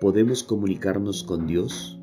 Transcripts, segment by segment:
podemos comunicarnos con Dios?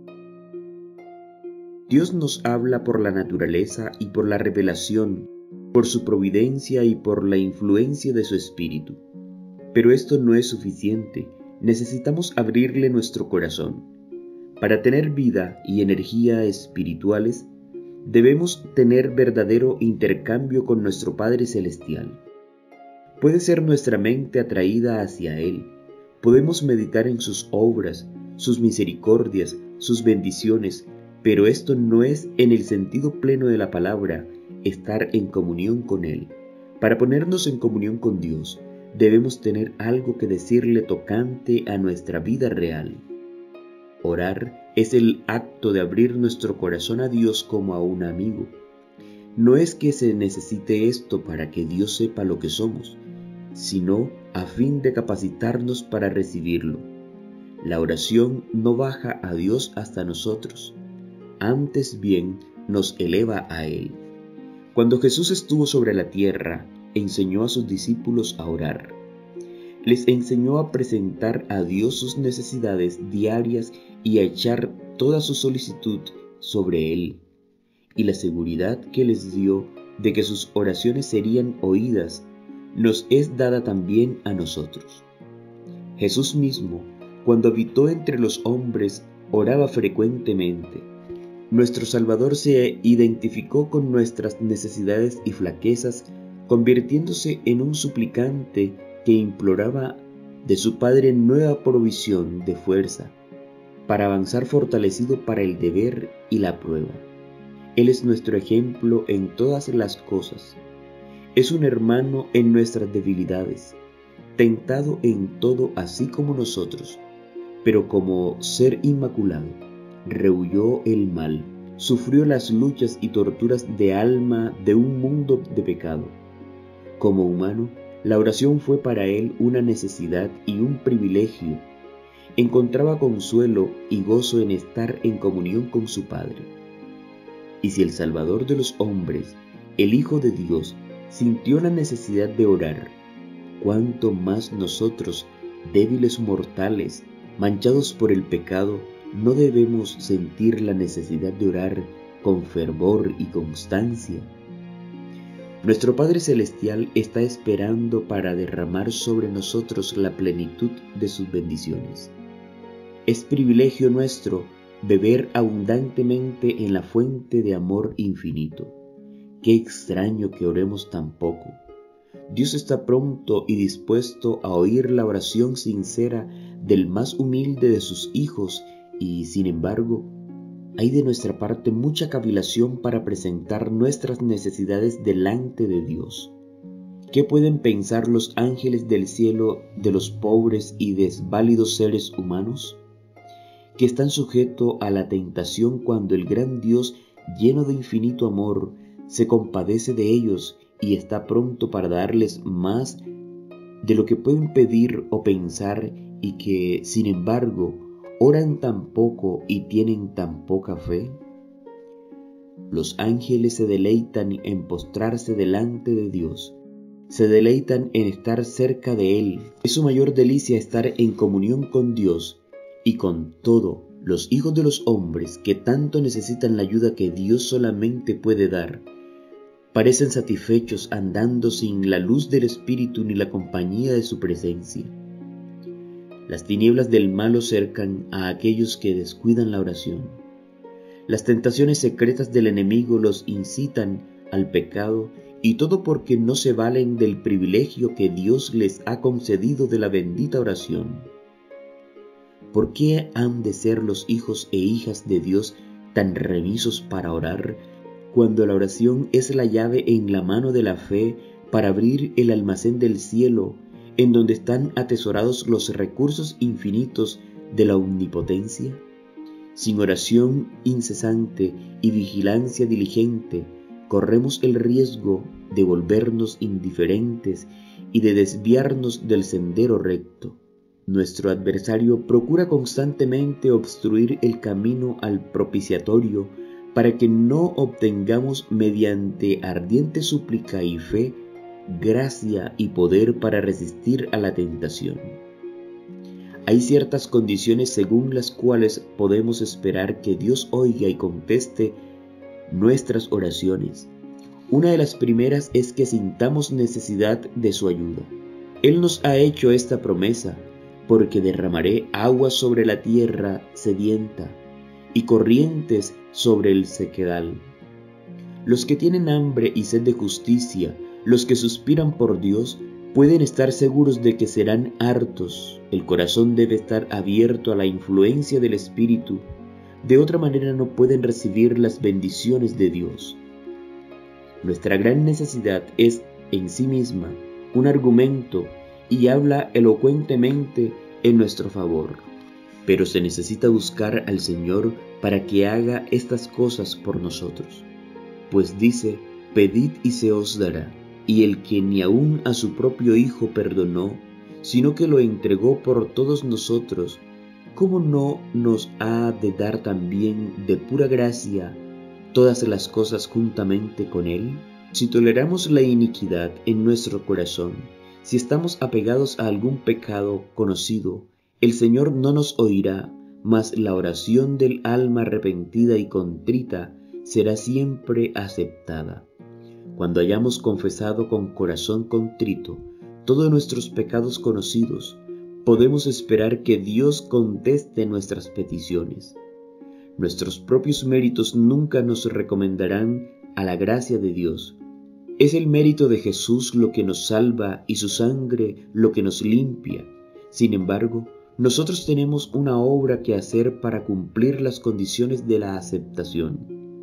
Dios nos habla por la naturaleza y por la revelación, por su providencia y por la influencia de su Espíritu. Pero esto no es suficiente, necesitamos abrirle nuestro corazón. Para tener vida y energía espirituales, debemos tener verdadero intercambio con nuestro Padre Celestial. Puede ser nuestra mente atraída hacia Él, podemos meditar en sus obras, sus misericordias, sus bendiciones, pero esto no es en el sentido pleno de la palabra, estar en comunión con Él. Para ponernos en comunión con Dios, debemos tener algo que decirle tocante a nuestra vida real. Orar es el acto de abrir nuestro corazón a Dios como a un amigo. No es que se necesite esto para que Dios sepa lo que somos, sino a fin de capacitarnos para recibirlo. La oración no baja a Dios hasta nosotros, antes bien nos eleva a Él. Cuando Jesús estuvo sobre la tierra, enseñó a sus discípulos a orar. Les enseñó a presentar a Dios sus necesidades diarias y a echar toda su solicitud sobre Él. Y la seguridad que les dio de que sus oraciones serían oídas nos es dada también a nosotros. Jesús mismo, cuando habitó entre los hombres, oraba frecuentemente. Nuestro Salvador se identificó con nuestras necesidades y flaquezas, convirtiéndose en un suplicante que imploraba de su Padre nueva provisión de fuerza, para avanzar fortalecido para el deber y la prueba. Él es nuestro ejemplo en todas las cosas. Es un hermano en nuestras debilidades, tentado en todo así como nosotros, pero como ser inmaculado, rehuyó el mal, sufrió las luchas y torturas de alma de un mundo de pecado. Como humano, la oración fue para él una necesidad y un privilegio. Encontraba consuelo y gozo en estar en comunión con su Padre. Y si el Salvador de los hombres, el Hijo de Dios, sintió la necesidad de orar, cuánto más nosotros, débiles mortales, manchados por el pecado, no debemos sentir la necesidad de orar con fervor y constancia. Nuestro Padre Celestial está esperando para derramar sobre nosotros la plenitud de sus bendiciones. Es privilegio nuestro beber abundantemente en la fuente de amor infinito. Qué extraño que oremos tan poco. Dios está pronto y dispuesto a oír la oración sincera del más humilde de sus hijos y, sin embargo, hay de nuestra parte mucha cavilación para presentar nuestras necesidades delante de Dios. ¿Qué pueden pensar los ángeles del cielo de los pobres y desválidos seres humanos? Que están sujetos a la tentación cuando el gran Dios, lleno de infinito amor, se compadece de ellos y está pronto para darles más de lo que pueden pedir o pensar, y que, sin embargo, oran tan poco y tienen tan poca fe. Los ángeles se deleitan en postrarse delante de Dios, se deleitan en estar cerca de Él. Es su mayor delicia estar en comunión con Dios, y con todo, los hijos de los hombres que tanto necesitan la ayuda que Dios solamente puede dar, parecen satisfechos andando sin la luz del Espíritu ni la compañía de su presencia. Las tinieblas del mal cercan a aquellos que descuidan la oración. Las tentaciones secretas del enemigo los incitan al pecado, y todo porque no se valen del privilegio que Dios les ha concedido de la bendita oración. ¿Por qué han de ser los hijos e hijas de Dios tan remisos para orar, cuando la oración es la llave en la mano de la fe para abrir el almacén del cielo, en donde están atesorados los recursos infinitos de la omnipotencia? Sin oración incesante y vigilancia diligente, corremos el riesgo de volvernos indiferentes y de desviarnos del sendero recto. Nuestro adversario procura constantemente obstruir el camino al propiciatorio para que no obtengamos, mediante ardiente súplica y fe, gracia y poder para resistir a la tentación. Hay ciertas condiciones según las cuales podemos esperar que Dios oiga y conteste nuestras oraciones. Una de las primeras es que sintamos necesidad de su ayuda. Él nos ha hecho esta promesa: porque derramaré agua sobre la tierra sedienta y corrientes sobre el sequedal. Los que tienen hambre y sed de justicia, los que suspiran por Dios, pueden estar seguros de que serán hartos. El corazón debe estar abierto a la influencia del Espíritu. De otra manera no pueden recibir las bendiciones de Dios. Nuestra gran necesidad es en sí misma un argumento y habla elocuentemente en nuestro favor. Pero se necesita buscar al Señor para que haga estas cosas por nosotros. Pues dice: pedid y se os dará. Y el que ni aun a su propio Hijo perdonó, sino que lo entregó por todos nosotros, ¿cómo no nos ha de dar también de pura gracia todas las cosas juntamente con Él? Si toleramos la iniquidad en nuestro corazón, si estamos apegados a algún pecado conocido, el Señor no nos oirá, mas la oración del alma arrepentida y contrita será siempre aceptada. Cuando hayamos confesado con corazón contrito todos nuestros pecados conocidos, podemos esperar que Dios conteste nuestras peticiones. Nuestros propios méritos nunca nos recomendarán a la gracia de Dios. Es el mérito de Jesús lo que nos salva y su sangre lo que nos limpia. Sin embargo, nosotros tenemos una obra que hacer para cumplir las condiciones de la aceptación.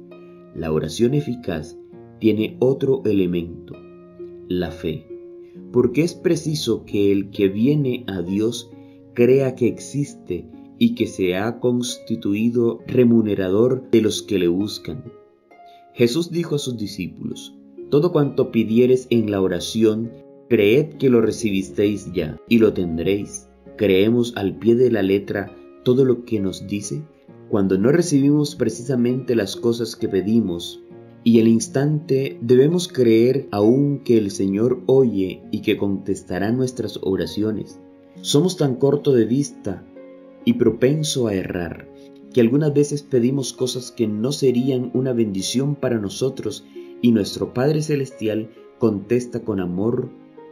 La oración eficaz tiene otro elemento: la fe, porque es preciso que el que viene a Dios crea que existe y que se ha constituido remunerador de los que le buscan. Jesús dijo a sus discípulos: todo cuanto pidiereis en la oración, creed que lo recibisteis ya, y lo tendréis. ¿Creemos al pie de la letra todo lo que nos dice? Cuando no recibimos precisamente las cosas que pedimos, y al instante debemos creer aún que el Señor oye y que contestará nuestras oraciones. Somos tan corto de vista y propenso a errar, que algunas veces pedimos cosas que no serían una bendición para nosotros, y nuestro Padre Celestial contesta con amor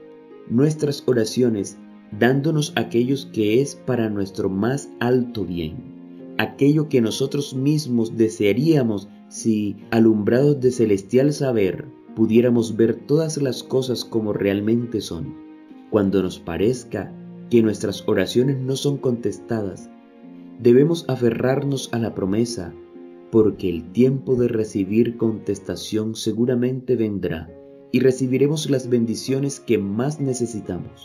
nuestras oraciones, dándonos aquello que es para nuestro más alto bien, aquello que nosotros mismos desearíamos si, alumbrados de celestial saber, pudiéramos ver todas las cosas como realmente son. Cuando nos parezca que nuestras oraciones no son contestadas, debemos aferrarnos a la promesa, porque el tiempo de recibir contestación seguramente vendrá y recibiremos las bendiciones que más necesitamos.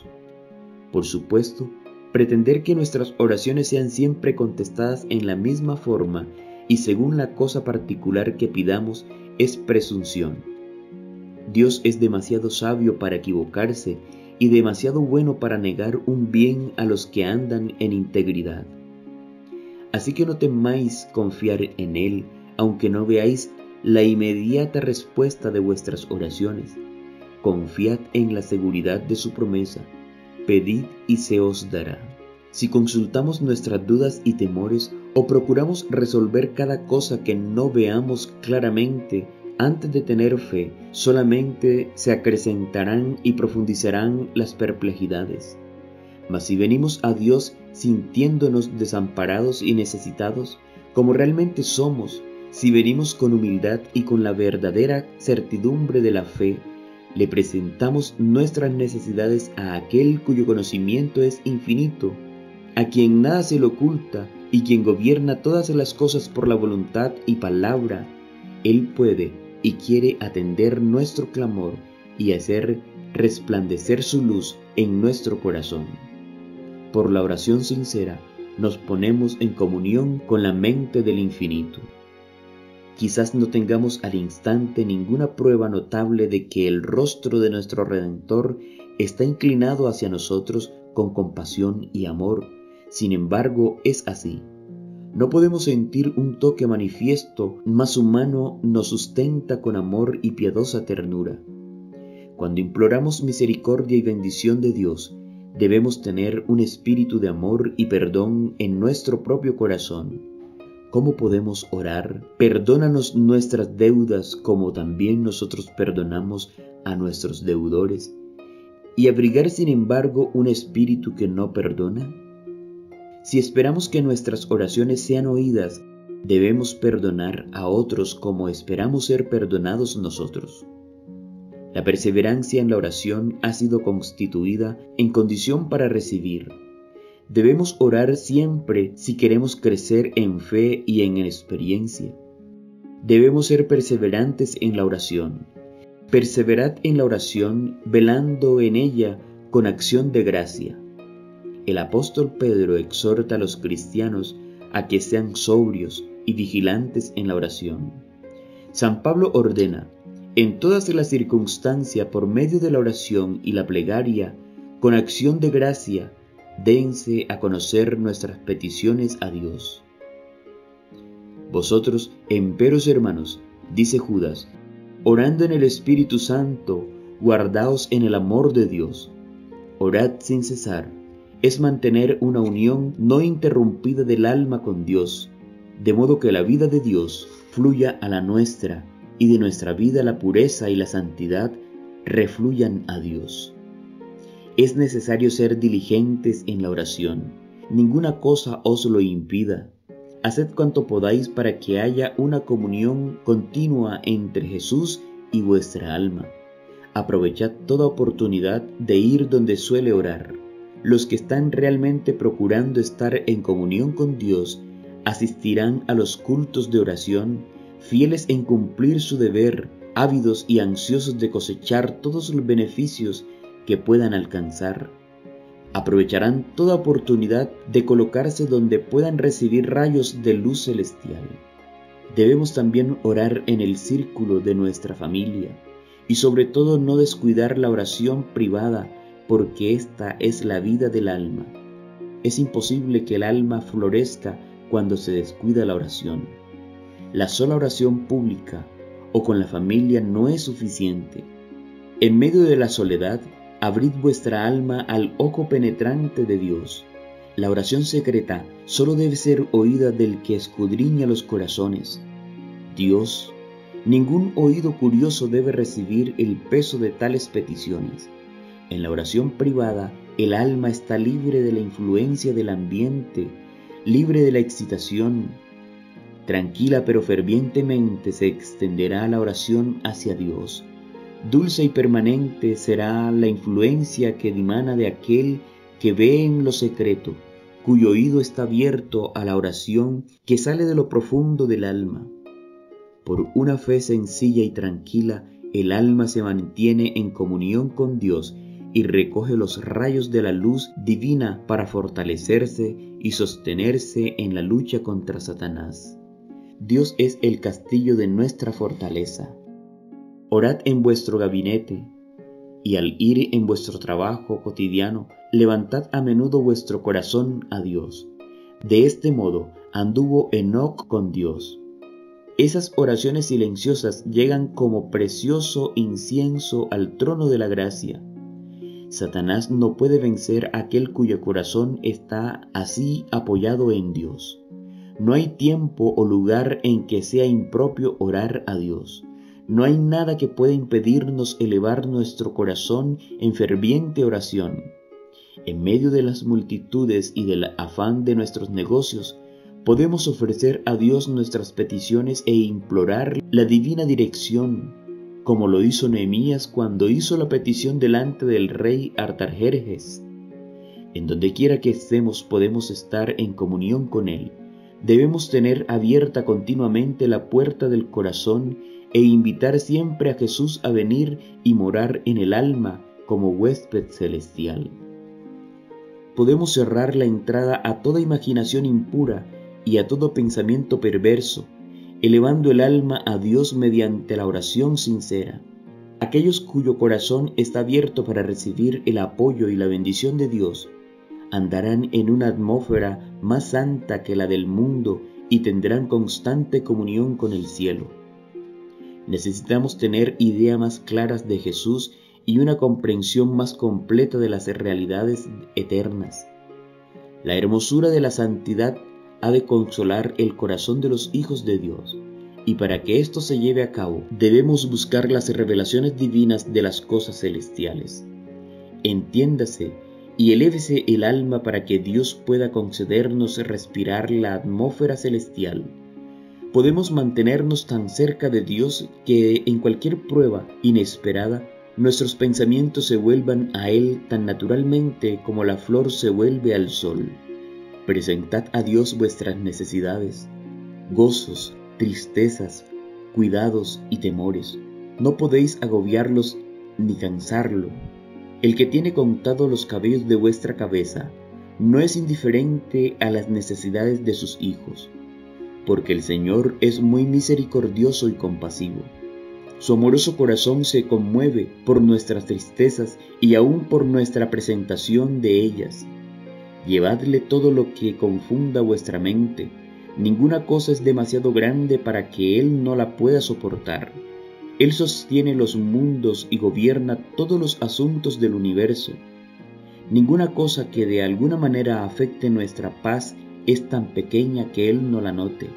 Por supuesto, pretender que nuestras oraciones sean siempre contestadas en la misma forma y según la cosa particular que pidamos es presunción. Dios es demasiado sabio para equivocarse y demasiado bueno para negar un bien a los que andan en integridad. Así que no temáis confiar en Él, aunque no veáis la inmediata respuesta de vuestras oraciones. Confiad en la seguridad de su promesa. Pedid y se os dará. Si consultamos nuestras dudas y temores o procuramos resolver cada cosa que no veamos claramente antes de tener fe, solamente se acrecentarán y profundizarán las perplejidades. Mas si venimos a Dios sintiéndonos desamparados y necesitados, como realmente somos, si venimos con humildad y con la verdadera certidumbre de la fe, le presentamos nuestras necesidades a aquel cuyo conocimiento es infinito, a quien nada se le oculta y quien gobierna todas las cosas por la voluntad y palabra. Él puede y quiere atender nuestro clamor y hacer resplandecer su luz en nuestro corazón. Por la oración sincera nos ponemos en comunión con la mente del infinito. Quizás no tengamos al instante ninguna prueba notable de que el rostro de nuestro Redentor está inclinado hacia nosotros con compasión y amor. Sin embargo, es así. No podemos sentir un toque manifiesto, mas humano nos sustenta con amor y piadosa ternura. Cuando imploramos misericordia y bendición de Dios, debemos tener un espíritu de amor y perdón en nuestro propio corazón. ¿Cómo podemos orar? Perdónanos nuestras deudas como también nosotros perdonamos a nuestros deudores. ¿Y abrigar sin embargo un espíritu que no perdona? Si esperamos que nuestras oraciones sean oídas, debemos perdonar a otros como esperamos ser perdonados nosotros. La perseverancia en la oración ha sido constituida en condición para recibir. Debemos orar siempre si queremos crecer en fe y en experiencia. Debemos ser perseverantes en la oración. Perseverad en la oración, velando en ella con acción de gracia. El apóstol Pedro exhorta a los cristianos a que sean sobrios y vigilantes en la oración. San Pablo ordena: en todas las circunstancias, por medio de la oración y la plegaria, con acción de gracia, dense a conocer nuestras peticiones a Dios. Vosotros, emperos hermanos, dice Judas, orando en el Espíritu Santo, guardaos en el amor de Dios. Orad sin cesar, es mantener una unión no interrumpida del alma con Dios, de modo que la vida de Dios fluya a la nuestra, y de nuestra vida la pureza y la santidad refluyan a Dios. Es necesario ser diligentes en la oración. Ninguna cosa os lo impida. Haced cuanto podáis para que haya una comunión continua entre Jesús y vuestra alma. Aprovechad toda oportunidad de ir donde suele orar. Los que están realmente procurando estar en comunión con Dios asistirán a los cultos de oración, fieles en cumplir su deber, ávidos y ansiosos de cosechar todos los beneficios que puedan alcanzar. Aprovecharán toda oportunidad de colocarse donde puedan recibir rayos de luz celestial. Debemos también orar en el círculo de nuestra familia y sobre todo no descuidar la oración privada, porque esta es la vida del alma. Es imposible que el alma florezca cuando se descuida la oración. La sola oración pública o con la familia no es suficiente. En medio de la soledad, abrid vuestra alma al ojo penetrante de Dios. La oración secreta solo debe ser oída del que escudriña los corazones. Dios, ningún oído curioso debe recibir el peso de tales peticiones. En la oración privada, el alma está libre de la influencia del ambiente, libre de la excitación. Tranquila pero fervientemente se extenderá la oración hacia Dios. Dulce y permanente será la influencia que dimana de aquel que ve en lo secreto, cuyo oído está abierto a la oración que sale de lo profundo del alma. Por una fe sencilla y tranquila, el alma se mantiene en comunión con Dios y recoge los rayos de la luz divina para fortalecerse y sostenerse en la lucha contra Satanás. Dios es el castillo de nuestra fortaleza. Orad en vuestro gabinete, y al ir en vuestro trabajo cotidiano, levantad a menudo vuestro corazón a Dios. De este modo anduvo Enoc con Dios. Esas oraciones silenciosas llegan como precioso incienso al trono de la gracia. Satanás no puede vencer a aquel cuyo corazón está así apoyado en Dios. No hay tiempo o lugar en que sea impropio orar a Dios. No hay nada que pueda impedirnos elevar nuestro corazón en ferviente oración. En medio de las multitudes y del afán de nuestros negocios, podemos ofrecer a Dios nuestras peticiones e implorar la divina dirección, como lo hizo Nehemías cuando hizo la petición delante del rey Artajerjes. En donde quiera que estemos podemos estar en comunión con Él. Debemos tener abierta continuamente la puerta del corazón e invitar siempre a Jesús a venir y morar en el alma como huésped celestial. Podemos cerrar la entrada a toda imaginación impura y a todo pensamiento perverso, elevando el alma a Dios mediante la oración sincera. Aquellos cuyo corazón está abierto para recibir el apoyo y la bendición de Dios, andarán en una atmósfera más santa que la del mundo y tendrán constante comunión con el cielo. Necesitamos tener ideas más claras de Jesús y una comprensión más completa de las realidades eternas. La hermosura de la santidad ha de consolar el corazón de los hijos de Dios, y para que esto se lleve a cabo, debemos buscar las revelaciones divinas de las cosas celestiales. Entiéndase y elévese el alma para que Dios pueda concedernos respirar la atmósfera celestial. Podemos mantenernos tan cerca de Dios que en cualquier prueba inesperada, nuestros pensamientos se vuelvan a Él tan naturalmente como la flor se vuelve al sol. Presentad a Dios vuestras necesidades, gozos, tristezas, cuidados y temores. No podéis agobiarlos ni cansarlo. El que tiene contados los cabellos de vuestra cabeza no es indiferente a las necesidades de sus hijos, porque el Señor es muy misericordioso y compasivo. Su amoroso corazón se conmueve por nuestras tristezas y aún por nuestra presentación de ellas. Llevadle todo lo que confunda vuestra mente. Ninguna cosa es demasiado grande para que Él no la pueda soportar. Él sostiene los mundos y gobierna todos los asuntos del universo. Ninguna cosa que de alguna manera afecte nuestra paz es tan pequeña que Él no la note.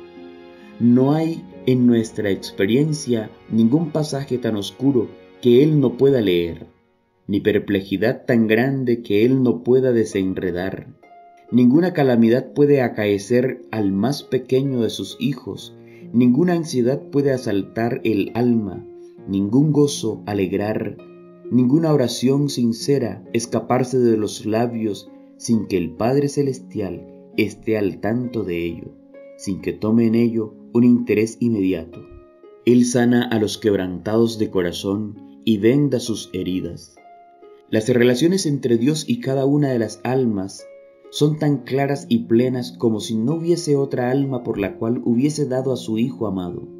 No hay en nuestra experiencia ningún pasaje tan oscuro que Él no pueda leer, ni perplejidad tan grande que Él no pueda desenredar. Ninguna calamidad puede acaecer al más pequeño de sus hijos, ninguna ansiedad puede asaltar el alma, ningún gozo alegrar, ninguna oración sincera escaparse de los labios sin que el Padre Celestial esté al tanto de ello, sin que tome en ello un interés inmediato. Él sana a los quebrantados de corazón y venda sus heridas. Las relaciones entre Dios y cada una de las almas son tan claras y plenas como si no hubiese otra alma por la cual hubiese dado a su Hijo amado.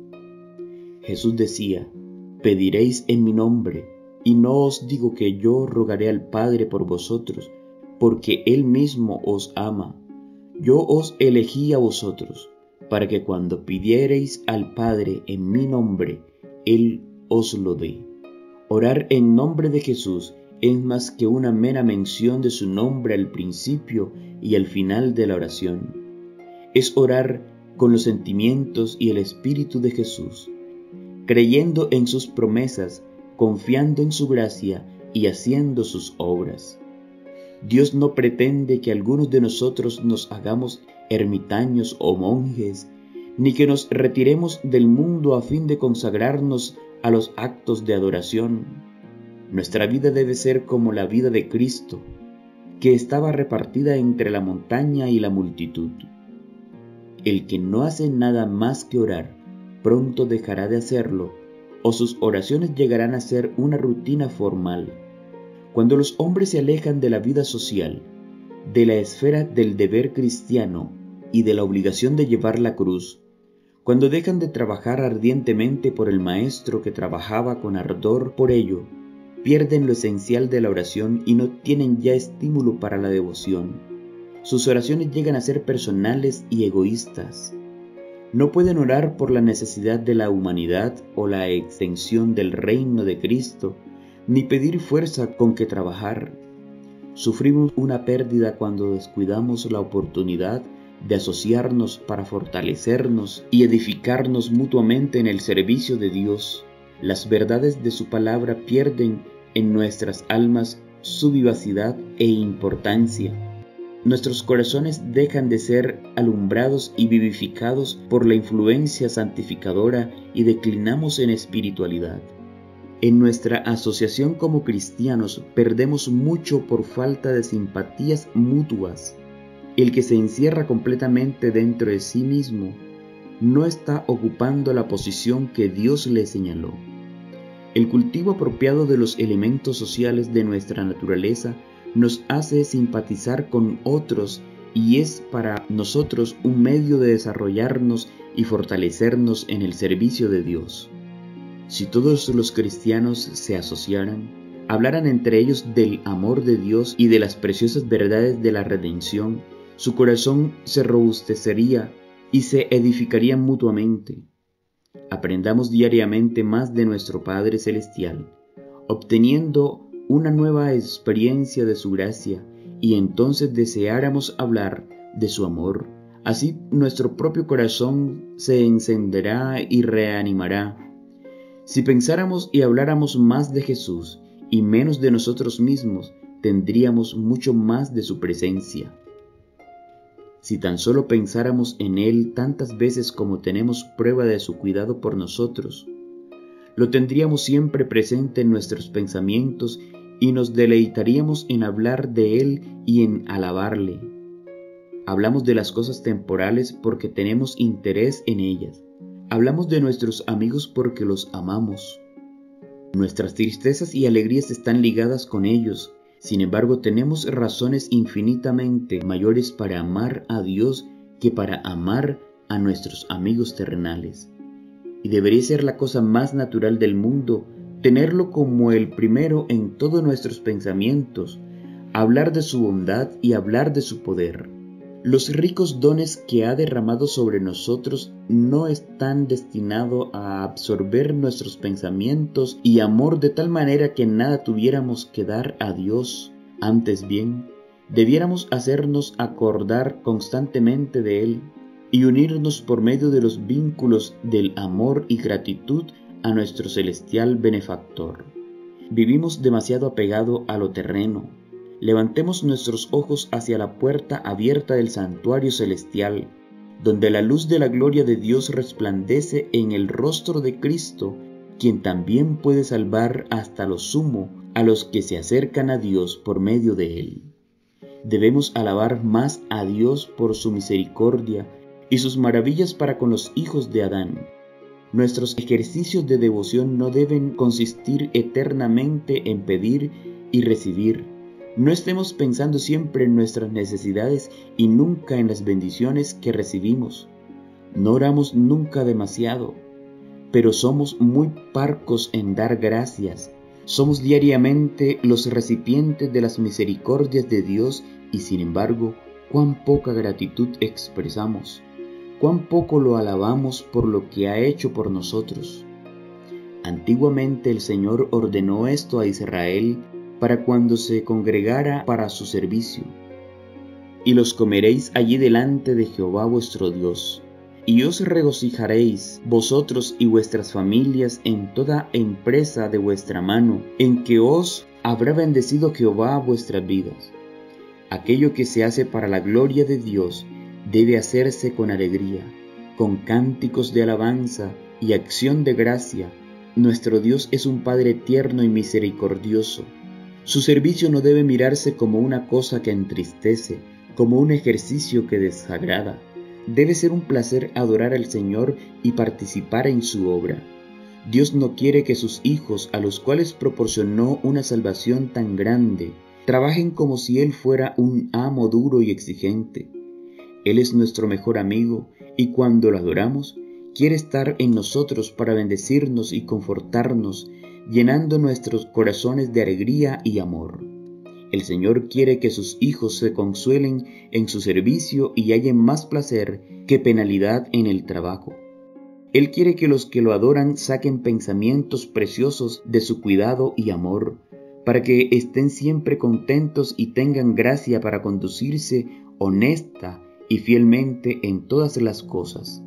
Jesús decía: «Pediréis en mi nombre, y no os digo que yo rogaré al Padre por vosotros, porque Él mismo os ama. Yo os elegí a vosotros, para que cuando pidiereis al Padre en mi nombre, Él os lo dé». Orar en nombre de Jesús es más que una mera mención de su nombre al principio y al final de la oración. Es orar con los sentimientos y el espíritu de Jesús, creyendo en sus promesas, confiando en su gracia y haciendo sus obras. Dios no pretende que algunos de nosotros nos hagamos ermitaños o monjes, ni que nos retiremos del mundo a fin de consagrarnos a los actos de adoración. Nuestra vida debe ser como la vida de Cristo, que estaba repartida entre la montaña y la multitud. El que no hace nada más que orar, pronto dejará de hacerlo, o sus oraciones llegarán a ser una rutina formal. Cuando los hombres se alejan de la vida social, de la esfera del deber cristiano y de la obligación de llevar la cruz, cuando dejan de trabajar ardientemente por el Maestro que trabajaba con ardor por ello, pierden lo esencial de la oración y no tienen ya estímulo para la devoción. Sus oraciones llegan a ser personales y egoístas. No pueden orar por la necesidad de la humanidad o la extensión del reino de Cristo, ni pedir fuerza con que trabajar. Sufrimos una pérdida cuando descuidamos la oportunidad de asociarnos para fortalecernos y edificarnos mutuamente en el servicio de Dios. Las verdades de su palabra pierden en nuestras almas su vivacidad e importancia. Nuestros corazones dejan de ser alumbrados y vivificados por la influencia santificadora y declinamos en espiritualidad. En nuestra asociación como cristianos perdemos mucho por falta de simpatías mutuas. El que se encierra completamente dentro de sí mismo no está ocupando la posición que Dios le señaló. El cultivo apropiado de los elementos sociales de nuestra naturaleza nos hace simpatizar con otros y es para nosotros un medio de desarrollarnos y fortalecernos en el servicio de Dios. Si todos los cristianos se asociaran, hablaran entre ellos del amor de Dios y de las preciosas verdades de la redención, su corazón se robustecería y se edificarían mutuamente. Aprendamos diariamente más de nuestro Padre Celestial. obteniendo una nueva experiencia de su gracia, y entonces deseáramos hablar de su amor, así nuestro propio corazón se encenderá y reanimará. Si pensáramos y habláramos más de Jesús y menos de nosotros mismos, tendríamos mucho más de su presencia. Si tan solo pensáramos en Él tantas veces como tenemos prueba de su cuidado por nosotros, lo tendríamos siempre presente en nuestros pensamientos y nos deleitaríamos en hablar de Él y en alabarle. Hablamos de las cosas temporales porque tenemos interés en ellas. Hablamos de nuestros amigos porque los amamos. Nuestras tristezas y alegrías están ligadas con ellos. Sin embargo, tenemos razones infinitamente mayores para amar a Dios que para amar a nuestros amigos terrenales. Y debería ser la cosa más natural del mundo tenerlo como el primero en todos nuestros pensamientos, hablar de su bondad y hablar de su poder. Los ricos dones que ha derramado sobre nosotros no están destinados a absorber nuestros pensamientos y amor de tal manera que nada tuviéramos que dar a Dios. Antes bien, debiéramos hacernos acordar constantemente de Él y unirnos por medio de los vínculos del amor y gratitud a nuestro celestial benefactor. Vivimos demasiado apegado a lo terreno. Levantemos nuestros ojos hacia la puerta abierta del santuario celestial, donde la luz de la gloria de Dios resplandece en el rostro de Cristo, quien también puede salvar hasta lo sumo a los que se acercan a Dios por medio de Él. Debemos alabar más a Dios por su misericordia y sus maravillas para con los hijos de Adán. Nuestros ejercicios de devoción no deben consistir eternamente en pedir y recibir. No estemos pensando siempre en nuestras necesidades y nunca en las bendiciones que recibimos. No oramos nunca demasiado, pero somos muy parcos en dar gracias. Somos diariamente los recipientes de las misericordias de Dios y sin embargo, cuán poca gratitud expresamos, cuán poco lo alabamos por lo que ha hecho por nosotros. Antiguamente el Señor ordenó esto a Israel para cuando se congregara para su servicio. Y los comeréis allí delante de Jehová vuestro Dios, y os regocijaréis vosotros y vuestras familias en toda empresa de vuestra mano, en que os habrá bendecido Jehová vuestras vidas. Aquello que se hace para la gloria de Dios debe hacerse con alegría, con cánticos de alabanza y acción de gracia. Nuestro Dios es un Padre tierno y misericordioso. Su servicio no debe mirarse como una cosa que entristece, como un ejercicio que desagrada. Debe ser un placer adorar al Señor y participar en su obra. Dios no quiere que sus hijos, a los cuales proporcionó una salvación tan grande, trabajen como si Él fuera un amo duro y exigente. Él es nuestro mejor amigo y cuando lo adoramos, quiere estar en nosotros para bendecirnos y confortarnos, llenando nuestros corazones de alegría y amor. El Señor quiere que sus hijos se consuelen en su servicio y hallen más placer que penalidad en el trabajo. Él quiere que los que lo adoran saquen pensamientos preciosos de su cuidado y amor, para que estén siempre contentos y tengan gracia para conducirse honesta y fielmente en todas las cosas.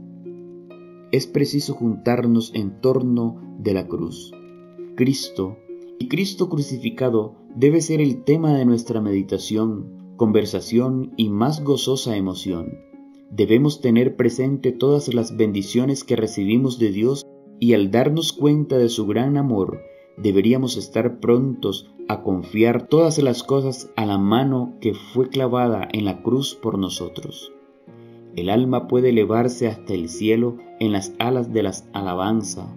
Es preciso juntarnos en torno de la cruz. Cristo y Cristo crucificado debe ser el tema de nuestra meditación, conversación y más gozosa emoción. Debemos tener presente todas las bendiciones que recibimos de Dios y al darnos cuenta de su gran amor, deberíamos estar prontos a confiar todas las cosas a la mano que fue clavada en la cruz por nosotros. El alma puede elevarse hasta el cielo en las alas de la alabanza.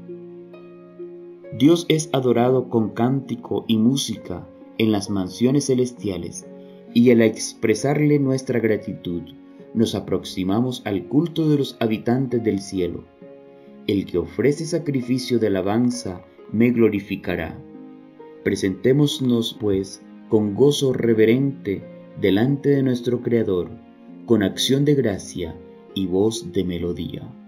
Dios es adorado con cántico y música en las mansiones celestiales, y al expresarle nuestra gratitud, nos aproximamos al culto de los habitantes del cielo. El que ofrece sacrificio de alabanza me glorificará. Presentémonos, pues, con gozo reverente delante de nuestro Creador, con acción de gracia y voz de melodía.